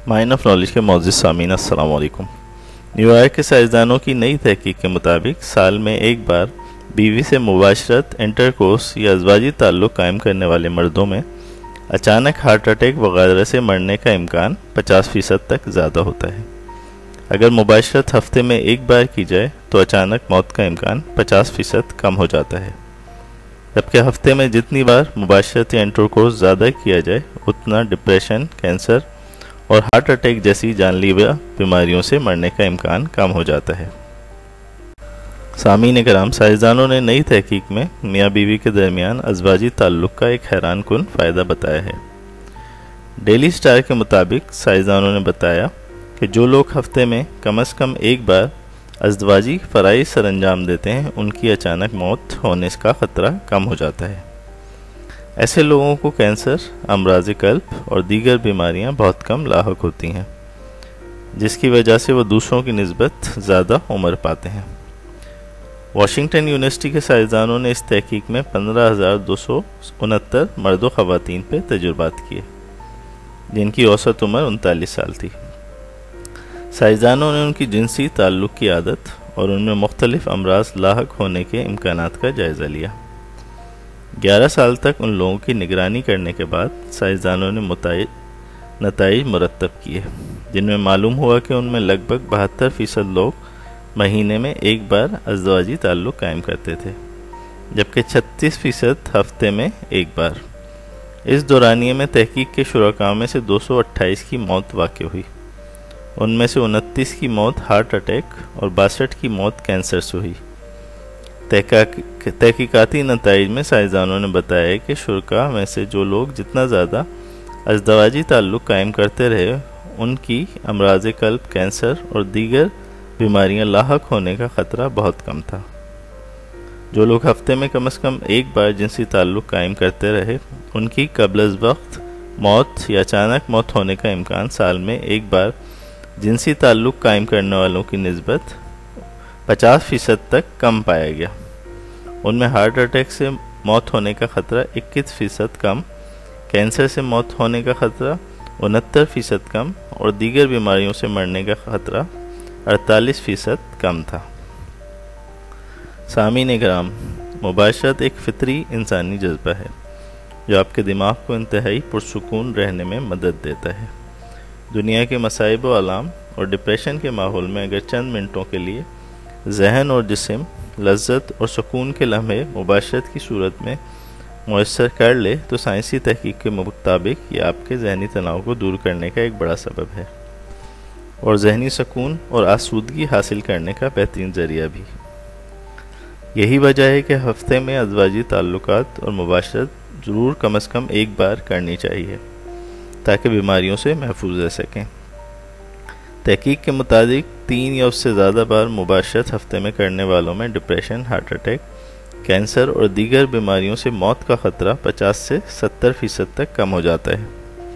Mine of knowledge کے معزز سامعین السلام علیکم۔ نیو یارک کے سائنسدانوں کی نئی تحقیق کے مطابق سال میں ایک بار بیوی سے مباشرت انٹرکورس یا ازواجی تعلق قائم کرنے والے مردوں میں اچانک ہارٹ اٹیک وغیرہ سے مرنے کا امکان 50% تک زیادہ ہوتا ہے۔ اگر مباشرت ہفتے میں ایک بار کی جائے تو اچانک موت کا امکان 50% کم ہو جاتا ہے، جبکہ ہفتے میں جتنی بار مباشرت یا انٹرکورس زیادہ کیا جائے اتنا ڈپریشن، کینسر اور ہارٹ اٹیک جیسی جان لیوا بیماریوں سے مرنے کا امکان کم ہو جاتا ہے۔ سامعین کرام، سائنسدانوں نے نئی تحقیق میں میاں بیوی کے درمیان ازواجی تعلق کا ایک حیران کن فائدہ بتایا ہے۔ ڈیلی سٹار کے مطابق سائنسدانوں نے بتایا کہ جو لوگ ہفتے میں کم از کم ایک بار ازدواجی فرائض سر انجام دیتے ہیں ان کی اچانک موت ہونے کا خطرہ کم ہو جاتا ہے۔ ایسے لوگوں کو کینسر، امراض قلب اور دیگر بیماریاں بہت کم لاحق ہوتی ہیں، جس کی وجہ سے وہ دوسروں کی نسبت زیادہ عمر پاتے ہیں۔ واشنگٹن یونیورسٹی کے سائنسدانوں نے اس تحقیق میں 15,269 مرد و خواتین پہ تجربات کیے، جن کی اوسط عمر 39 سال تھی۔ سائنسدانوں نے ان کی جنسی تعلق کی عادت اور ان میں مختلف امراض لاحق ہونے کے امکانات کا جائزہ لیا۔ 11 سال تک ان لوگوں کی نگرانی کرنے کے بعد سائنسدانوں نے نتائج مرتب کیے، جن میں معلوم ہوا کہ ان میں لگ بھگ 72% لوگ مہینے میں ایک بار ازدواجی تعلق قائم کرتے تھے، جبکہ 36% ہفتے میں ایک بار۔ اس دورانیے میں تحقیق کے شرکاء میں سے 228 کی موت واقع ہوئی، ان میں سے 29 کی موت ہارٹ اٹیک اور 62 کی موت کینسر سے ہوئی۔ تحقیقاتی نتائج میں سائنسدانوں نے بتایا کہ شرکاء میں سے جو لوگ جتنا زیادہ ازدواجی تعلق قائم کرتے رہے ان کی امراض قلب، کینسر اور دیگر بیماریاں لاحق ہونے کا خطرہ بہت کم تھا۔ جو لوگ ہفتے میں کم از کم ایک بار جنسی تعلق قائم کرتے رہے ان کی قبل از وقت موت یا اچانک موت ہونے کا امکان سال میں ایک بار جنسی تعلق قائم کرنے والوں کی نسبت 50% تک کم پایا گیا۔ ان میں ہارٹ اٹیک سے موت ہونے کا خطرہ 21% کم، کینسر سے موت ہونے کا خطرہ 69% کم اور دیگر بیماریوں سے مرنے کا خطرہ 48% کم تھا۔ سامعین کرام، مباشرت ایک فطری انسانی جذبہ ہے جو آپ کے دماغ کو انتہائی پرسکون رہنے میں مدد دیتا ہے۔ دنیا کے مصائب و آلام اور ڈپریشن کے ماحول میں اگر چند منٹوں کے لیے ذہن اور جسم لذت اور سکون کے لمحے مباشرت کی صورت میں میسر کر لے تو سائنسی تحقیق کے مطابق یہ آپ کے ذہنی تناؤ کو دور کرنے کا ایک بڑا سبب ہے اور ذہنی سکون اور آسودگی حاصل کرنے کا بہترین ذریعہ بھی۔ یہی وجہ ہے کہ ہفتے میں ازدواجی تعلقات اور مباشرت ضرور کم از کم ایک بار کرنی چاہیے تاکہ بیماریوں سے محفوظ رہ سکیں۔ تحقیق کے مطابق 3 یا اس سے زیادہ بار مباشرت ہفتے میں کرنے والوں میں ڈپریشن، ہارٹ اٹیک، کینسر اور دیگر بیماریوں سے موت کا خطرہ 50 سے 70% تک کم ہو جاتا ہے۔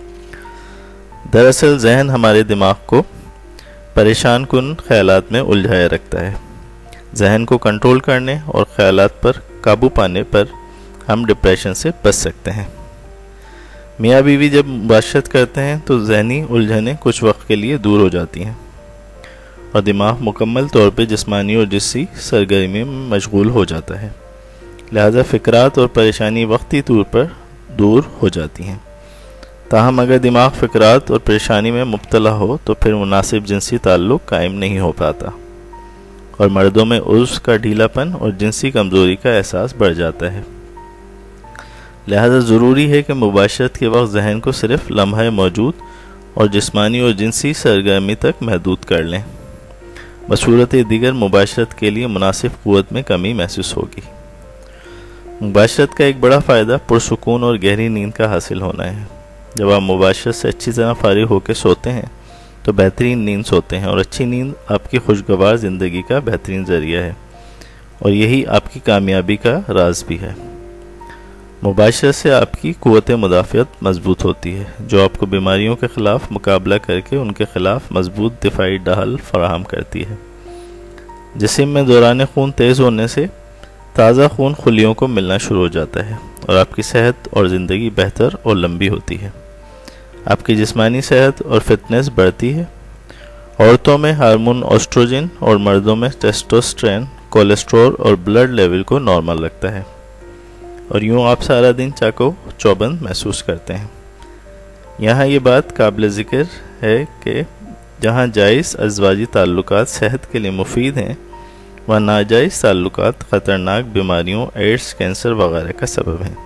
دراصل ذہن ہمارے دماغ کو پریشان کن خیالات میں الجھائے رکھتا ہے۔ ذہن کو کنٹرول کرنے اور خیالات پر قابو پانے پر ہم ڈپریشن سے بچ سکتے ہیں۔ میاں بیوی جب مباشرت کرتے ہیں تو ذہنی الجھنیں کچھ وقت کے لیے دور ہو جاتی ہیں اور دماغ مکمل طور پہ جسمانی اور جنسی سرگرمی میں مشغول ہو جاتا ہے، لہذا فکرات اور پریشانی وقتی طور پر دور ہو جاتی ہیں۔ تاہم اگر دماغ فکرات اور پریشانی میں مبتلا ہو تو پھر مناسب جنسی تعلق قائم نہیں ہو پاتا اور مردوں میں عضو کا ڈھیلا پن اور جنسی کمزوری کا احساس بڑھ جاتا ہے۔ لہذا ضروری ہے کہ مباشرت کے وقت ذہن کو صرف لمحہ موجود اور جسمانی اور جنسی سرگرمی تک محدود کر لیں، بصورت دیگر مباشرت کے لیے مناسب قوت میں کمی محسوس ہوگی۔ مباشرت کا ایک بڑا فائدہ پرسکون اور گہری نیند کا حاصل ہونا ہے۔ جب آپ مباشرت سے اچھی طرح فارغ ہو کے سوتے ہیں تو بہترین نیند سوتے ہیں، اور اچھی نیند آپ کی خوشگوار زندگی کا بہترین ذریعہ ہے اور یہی آپ کی کامیابی کا راز بھی ہے۔ مباشرت سے آپ کی قوت مدافعت مضبوط ہوتی ہے، جو آپ کو بیماریوں کے خلاف مقابلہ کر کے ان کے خلاف مضبوط دفاعی ڈھال فراہم کرتی ہے۔ جسم میں دوران خون تیز ہونے سے تازہ خون خلیوں کو ملنا شروع ہو جاتا ہے اور آپ کی صحت اور زندگی بہتر اور لمبی ہوتی ہے۔ آپ کی جسمانی صحت اور فٹنس بڑھتی ہے۔ عورتوں میں ہارمون ایسٹروجن اور مردوں میں ٹیسٹوسٹرون کولیسٹرول اور بلڈ لیول کو نارمل رکھتا ہے، اور یوں آپ سارا دن چاقو چوبند محسوس کرتے ہیں۔ یہاں یہ بات قابل ذکر ہے کہ جہاں جائز ازواجی تعلقات صحت کے لیے مفید ہیں، وہاں ناجائز تعلقات خطرناک بیماریوں، ایڈز، کینسر وغیرہ کا سبب ہیں۔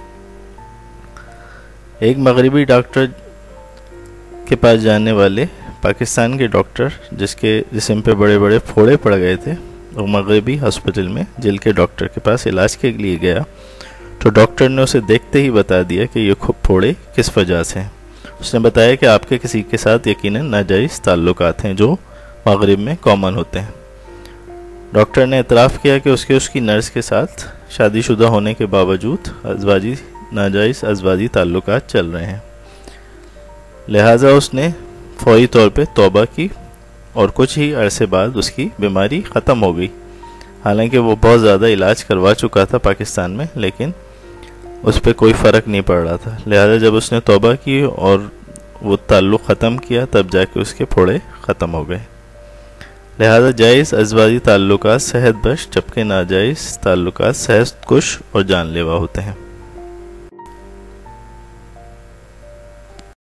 ایک مغربی ڈاکٹر کے پاس جانے والے پاکستان کے ڈاکٹر جس کے جسم پہ بڑے بڑے پھوڑے پڑ گئے تھے، وہ مغربی ہاسپٹل میں جلد کے ڈاکٹر کے پاس علاج کے لیے گیا تو ڈاکٹر نے اسے دیکھتے ہی بتا دیا کہ یہ پھوڑے کس وجہ سے ہیں۔ اس نے بتایا کہ آپ کے کسی کے ساتھ یقیناً ناجائز تعلقات ہیں جو مغرب میں کامن ہوتے ہیں۔ ڈاکٹر نے اعتراف کیا کہ اس کی نرس کے ساتھ شادی شدہ ہونے کے باوجود ناجائز ازواجی تعلقات چل رہے ہیں، لہٰذا اس نے فوری طور پہ توبہ کی اور کچھ ہی عرصے بعد اس کی بیماری ختم ہو گئی۔ حالانکہ وہ بہت زیادہ علاج کروا چکا تھا پاکستان میں، لیکن اس پہ کوئی فرق نہیں پڑ رہا تھا، لہٰذا جب اس نے توبہ کی اور وہ تعلق ختم کیا تب جا کے اس کے پھوڑے ختم ہو گئے۔ لہٰذا جائز ازواجی تعلقات صحت بخش، جبکہ ناجائز تعلقات صحت کش اور جان لیوا ہوتے ہیں۔